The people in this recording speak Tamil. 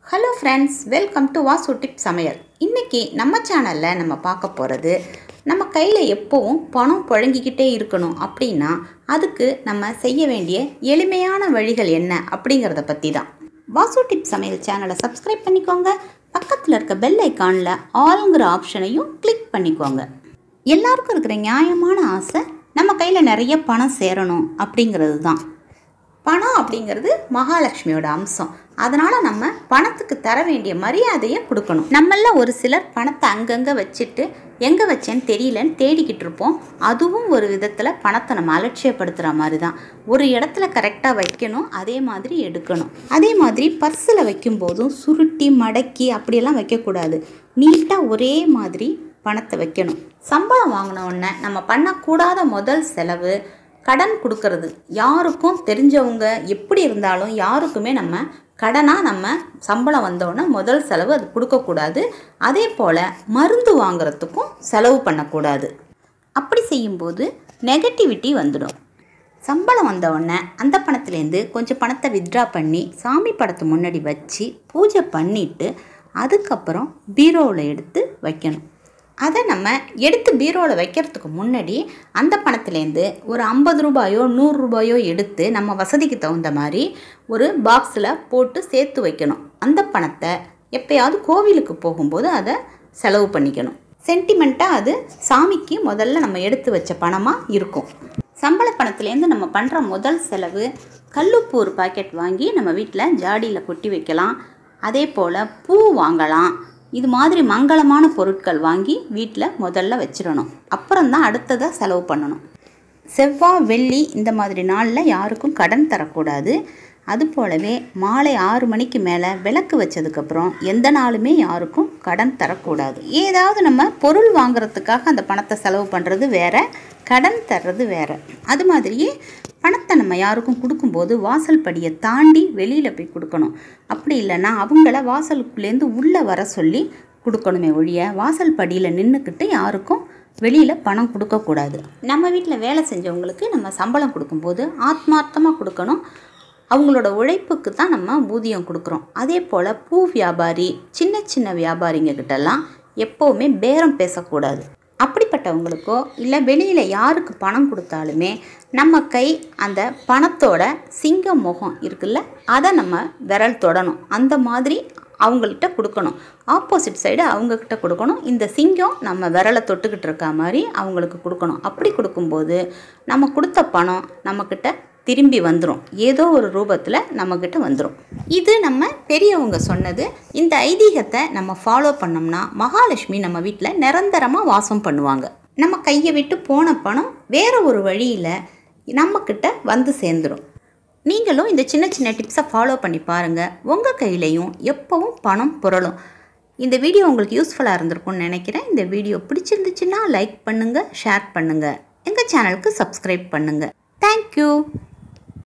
Hello friends, welcome to Vasu tip சமையல். இன்றைக்கி நம்ம சேனலில் நம்ம பார்க்க போகிறது, நம்ம கையில் எப்போவும் பணம் புழங்கிக்கிட்டே இருக்கணும் அப்படின்னா அதுக்கு நம்ம செய்ய வேண்டிய எளிமையான வழிகள் என்ன அப்படிங்கிறத பற்றி தான். வாசு டிப் சமையல் சேனலை சப்ஸ்கிரைப் பண்ணிக்கோங்க. பக்கத்தில் இருக்க பெல் ஐக்கானில் ஆளுங்கிற ஆப்ஷனையும் கிளிக் பண்ணிக்கோங்க. எல்லாருக்கும் இருக்கிற நியாயமான ஆசை நம்ம கையில் நிறைய பணம் சேரணும் அப்படிங்கிறது தான். பணம் அப்படிங்கிறது மகாலட்சுமியோட அம்சம். அதனால் நம்ம பணத்துக்கு தர வேண்டிய மரியாதையை கொடுக்கணும். நம்மள ஒரு சிலர் பணத்தை அங்கங்கே வச்சுட்டு எங்கே வச்சேன்னு தெரியலன்னு தேடிக்கிட்டு இருப்போம். அதுவும் ஒரு விதத்தில் பணத்தை நம்ம அலட்சியப்படுத்துகிற மாதிரி தான். ஒரு இடத்துல கரெக்டாக வைக்கணும், அதே மாதிரி எடுக்கணும். அதே மாதிரி பர்ஸில் வைக்கும்போதும் சுருட்டி மடக்கி அப்படியெல்லாம் வைக்கக்கூடாது. நீட்டாக ஒரே மாதிரி பணத்தை வைக்கணும். சம்பளம் வாங்கின உடனே நம்ம பண்ணக்கூடாத முதல் செலவு கடன் கொடுக்கறது. யாருக்கும் தெரிஞ்சவங்க எப்படி இருந்தாலும் யாருக்குமே நம்ம கடனாக நம்ம சம்பளம் வந்தோடனே முதல் செலவு அது கொடுக்கக்கூடாது. அதே போல் மருந்து வாங்குறதுக்கும் செலவு பண்ணக்கூடாது. அப்படி செய்யும்போது நெகட்டிவிட்டி வந்துடும். சம்பளம் வந்தவுடனே அந்த பணத்துலேருந்து கொஞ்சம் பணத்தை வித்ட்ரா பண்ணி சாமி படத்து முன்னாடி வச்சு பூஜை பண்ணிவிட்டு அதுக்கப்புறம் பீரோவில் எடுத்து வைக்கணும். அதை நம்ம எடுத்து பீரோவில் வைக்கிறதுக்கு முன்னாடி அந்த பணத்துலேருந்து ஒரு 50 ரூபாயோ 100 ரூபாயோ எடுத்து நம்ம வசதிக்கு தகுந்த மாதிரி ஒரு பாக்ஸில் போட்டு சேர்த்து வைக்கணும். அந்த பணத்தை எப்போயாவது கோவிலுக்கு போகும்போது அதை செலவு பண்ணிக்கணும். சென்டிமெண்ட்டாக அது சாமிக்கு முதல்ல நம்ம எடுத்து வச்ச பணமாக இருக்கும். சம்பள பணத்துலேருந்து நம்ம பண்ணுற முதல் செலவு கல்லுப்பு ஒரு பாக்கெட் வாங்கி நம்ம வீட்டில் ஜாடியில் கொட்டி வைக்கலாம். அதே போல் பூ வாங்கலாம். இது மாதிரி மங்களமான பொருட்கள் வாங்கி வீட்டில் முதல்ல வச்சிடணும். அப்புறம்தான் அடுத்ததாக செலவு பண்ணணும். செவ்வாய் வெள்ளி இந்த மாதிரி நாளில் யாருக்கும் கடன் தரக்கூடாது. அது போலவே மாலை 6 மணிக்கு மேலே விளக்கு வச்சதுக்கப்புறம் எந்த நாளுமே யாருக்கும் கடன் தரக்கூடாது. ஏதாவது நம்ம பொருள் வாங்குறதுக்காக அந்த பணத்தை செலவு பண்ணுறது வேறு, கடன் தர்றது வேறு. அது மாதிரியே பணத்தை நம்ம யாருக்கும் கொடுக்கும்போது வாசல் படியை தாண்டி வெளியில் போய் கொடுக்கணும். அப்படி இல்லைன்னா அவங்கள வாசலுக்குள்ளேருந்து உள்ளே வர சொல்லி கொடுக்கணுமே ஒழிய வாசல் படியில் நின்றுக்கிட்டு யாருக்கும் வெளியில் பணம் கொடுக்கக்கூடாது. நம்ம வீட்டில் வேலை செஞ்சவங்களுக்கு நம்ம சம்பளம் கொடுக்கும்போது ஆத்மார்த்தமாக கொடுக்கணும். அவங்களோட உழைப்புக்கு தான் நம்ம ஊதியம் கொடுக்குறோம். அதே போல் பூ வியாபாரி, சின்ன சின்ன வியாபாரிங்க கிட்டலாம் எப்போவுமே பேரம் பேசக்கூடாது. அப்படிப்பட்டவங்களுக்கோ இல்லை வெளியில் யாருக்கு பணம் கொடுத்தாலுமே நம்ம கை அந்த பணத்தோட சிங்க முகம் இருக்குல்ல, அதை நம்ம விரல் தொடணும். அந்த மாதிரி அவங்கள்ட்ட கொடுக்கணும். ஆப்போசிட் சைடு அவங்கக்கிட்ட கொடுக்கணும். இந்த சிங்கம் நம்ம விரலை தொட்டுக்கிட்டு இருக்க மாதிரி அவங்களுக்கு கொடுக்கணும். அப்படி கொடுக்கும்போது நம்ம கொடுத்த பணம் நம்மக்கிட்ட திரும்பி வந்துடும். ஏதோ ஒரு ரூபத்தில் நம்மக்கிட்ட வந்துடும். இது நம்ம பெரியவங்க சொன்னது. இந்த ஐதீகத்தை நம்ம ஃபாலோ பண்ணோம்னா மகாலட்சுமி நம்ம வீட்டில் நிரந்தரமாக வாசம் பண்ணுவாங்க. நம்ம கையை விட்டு போன பணம் வேறு ஒரு வழியில் நம்மக்கிட்ட வந்து சேர்ந்துடும். நீங்களும் இந்த சின்ன சின்ன டிப்ஸை ஃபாலோ பண்ணி பாருங்கள். உங்கள் கையிலையும் எப்போவும் பணம் புரளும். இந்த வீடியோ உங்களுக்கு யூஸ்ஃபுல்லாக இருந்திருக்கும்னு நினைக்கிறேன். இந்த வீடியோ பிடிச்சிருந்துச்சுன்னா லைக் பண்ணுங்கள், ஷேர் பண்ணுங்கள், எங்கள் சேனலுக்கு சப்ஸ்கிரைப் பண்ணுங்கள். தேங்க்யூ.